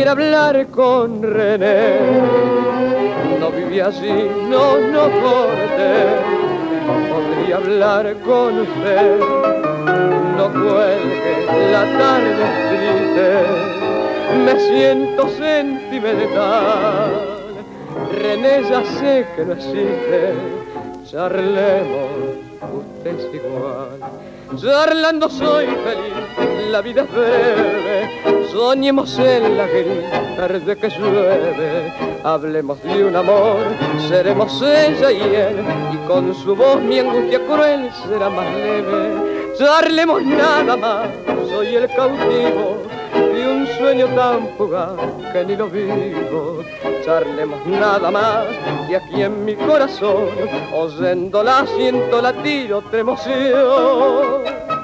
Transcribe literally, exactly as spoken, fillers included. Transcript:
quisiera hablar con René. No viví así, no, no corte. Podría hablar con usted. No cuelgue la tarde triste. Me siento sentimental. René, ya sé que no existe. Charlemos, usted es igual. Charlando soy feliz, la vida es breve. Soñemos en la gris tarde que llueve. Hablemos de un amor, seremos ella y él. Y con su voz mi angustia cruel será más leve. Charlemos nada más, soy el cautivo de un sueño tan fugaz que ni lo vivo. Charlemos nada más, y aquí en mi corazón, oyéndola siento latir otra emoción.